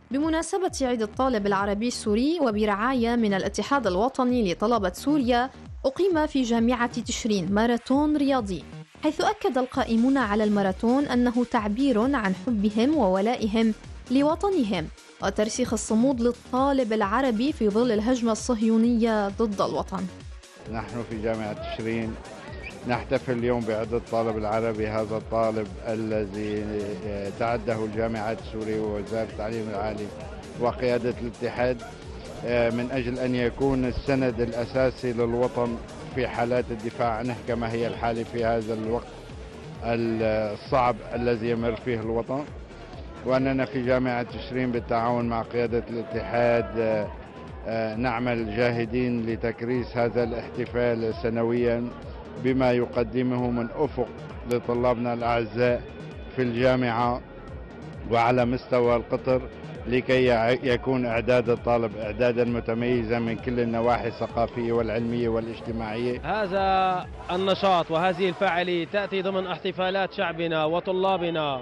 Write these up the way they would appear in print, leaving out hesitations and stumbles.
بمناسبة عيد الطالب العربي السوري وبرعاية من الاتحاد الوطني لطلبة سوريا، أقيم في جامعة تشرين ماراثون رياضي، حيث أكد القائمون على الماراثون أنه تعبير عن حبهم وولائهم لوطنهم وترسيخ الصمود للطالب العربي في ظل الهجمة الصهيونية ضد الوطن. نحن في جامعة تشرين نحتفل اليوم بعيد الطالب العربي، هذا الطالب الذي تعده الجامعات السورية ووزارة التعليم العالي وقيادة الاتحاد من أجل أن يكون السند الأساسي للوطن في حالات الدفاع عنه كما هي الحالة في هذا الوقت الصعب الذي يمر فيه الوطن. وأننا في جامعة تشرين بالتعاون مع قيادة الاتحاد نعمل جاهدين لتكريس هذا الاحتفال سنويا بما يقدمه من أفق لطلابنا الأعزاء في الجامعة وعلى مستوى القطر، لكي يكون إعداد الطالب إعدادا متميزا من كل النواحي الثقافية والعلمية والاجتماعية. هذا النشاط وهذه الفعالية تأتي ضمن احتفالات شعبنا وطلابنا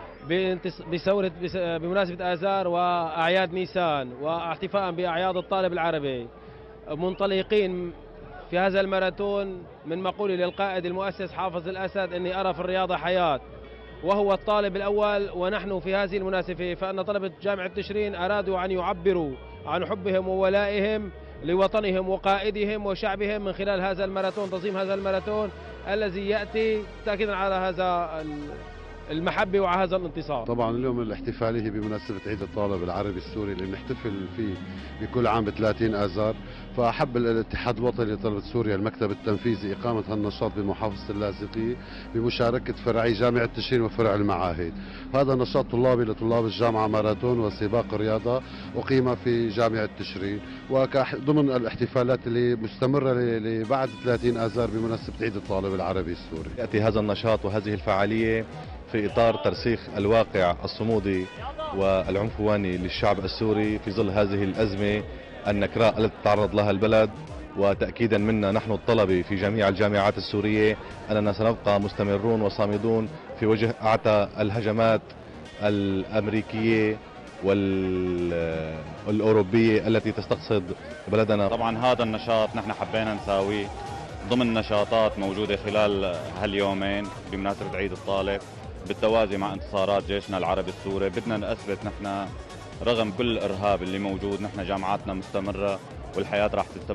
بمناسبة آذار وأعياد نيسان واحتفاء بأعياد الطالب العربي، منطلقين في هذا الماراثون من مقولة للقائد المؤسس حافظ الأسد: إني أرى في الرياضة حياة، وهو الطالب الأول. ونحن في هذه المناسبة فإن طلبة جامعة تشرين أرادوا أن يعبروا عن حبهم وولائهم لوطنهم وقائدهم وشعبهم من خلال هذا الماراثون، تنظيم هذا الماراثون الذي يأتي تأكيدا على هذا المحبة وعلى هذا الانتصار. طبعا اليوم الاحتفالية بمناسبة عيد الطالب العربي السوري اللي بنحتفل فيه بكل عام ب 30 آذار، فأحب الاتحاد الوطني لطلبة سوريا المكتب التنفيذي إقامة هالنشاط بمحافظة اللاذقية بمشاركة فرعي جامعة تشرين وفرع المعاهد. هذا نشاط طلابي لطلاب الجامعة ماراثون وسباق رياضة أقيم في جامعة تشرين وضمن الاحتفالات اللي مستمرة لبعد 30 آذار بمناسبة عيد الطالب العربي السوري. يأتي هذا النشاط وهذه الفعالية في إطار ترسيخ الواقع الصمودي والعنفواني للشعب السوري في ظل هذه الأزمة النكراء التي تعرض لها البلد، وتأكيدا منا نحن الطلبة في جميع الجامعات السورية أننا سنبقى مستمرون وصامدون في وجه أعتى الهجمات الأمريكية والأوروبية التي تستقصد بلدنا. طبعا هذا النشاط نحن حبينا نساويه ضمن نشاطات موجودة خلال هاليومين بمناسبة عيد الطالب بالتوازي مع انتصارات جيشنا العربي السوري. بدنا نثبت نحن رغم كل الإرهاب اللي موجود نحن جامعاتنا مستمرة، والحياة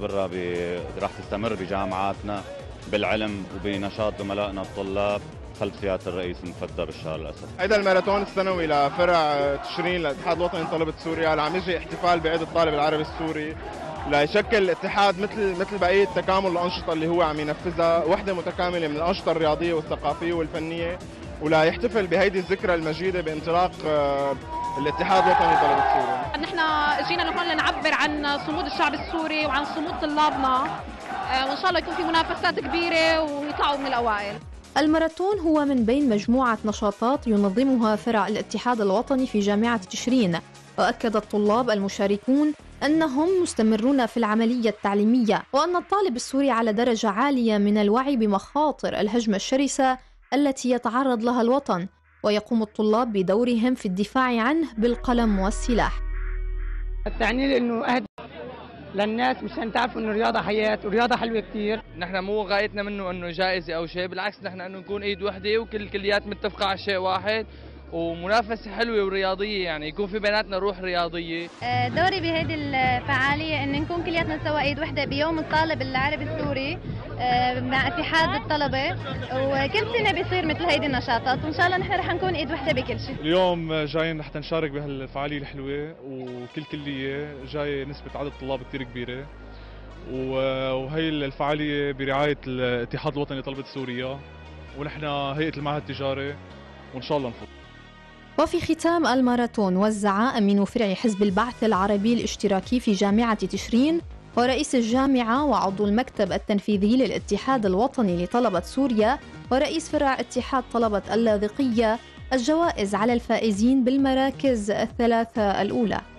راح تستمر بجامعاتنا بالعلم وبنشاط زملائنا الطلاب خلف سيادة الرئيس المفدى بشار الأسد. هيدا الماراثون السنوي لفرع تشرين للاتحاد الوطني لطلبة سوريا اللي عم يجري احتفال بعيد الطالب العربي السوري ليشكل اتحاد مثل بقية تكامل الأنشطة اللي هو عم ينفذها، وحدة متكاملة من الأنشطة الرياضية والثقافية والفنية، ولا يحتفل بهيدي الذكرى المجيدة بانطلاق الاتحاد الوطني لطلبة سوريا. نحن جينا لهون لنعبر عن صمود الشعب السوري وعن صمود طلابنا، وإن شاء الله يكون في منافسات كبيرة ويطلعوا من الأوائل. الماراثون هو من بين مجموعة نشاطات ينظمها فرع الاتحاد الوطني في جامعة تشرين، وأكد الطلاب المشاركون أنهم مستمرون في العملية التعليمية، وأن الطالب السوري على درجة عالية من الوعي بمخاطر الهجمة الشرسة التي يتعرض لها الوطن، ويقوم الطلاب بدورهم في الدفاع عنه بالقلم والسلاح. التعني انه اهدف للناس مشان تعرفوا انه الرياضه حياه والرياضه حلوه كثير. نحن مو غايتنا منه انه جائزه او شيء، بالعكس نحن انه نكون ايد وحده وكل الكليات متفقه على شيء واحد ومنافسه حلوه ورياضيه، يعني يكون في بيناتنا روح رياضيه. دوري بهذه الفعاليه ان نكون كلياتنا سوا ايد وحده بيوم الطالب العربي السوري مع اتحاد الطلبه، وكل سنه بيصير مثل هيدي النشاطات، وان شاء الله نحن رح نكون ايد وحده بكل شيء. اليوم جايين حتى نشارك بهالفعاليه الحلوه، وكل كليه جاي نسبه عدد طلاب كثير كبيره، وهي الفعاليه برعايه الاتحاد الوطني لطلبه سوريا ونحن هيئه المعهد التجاري، وان شاء الله نفوز. وفي ختام الماراثون وزع أمين فرع حزب البعث العربي الاشتراكي في جامعة تشرين ورئيس الجامعة وعضو المكتب التنفيذي للاتحاد الوطني لطلبة سوريا ورئيس فرع اتحاد طلبة اللاذقية الجوائز على الفائزين بالمراكز الثلاثة الأولى.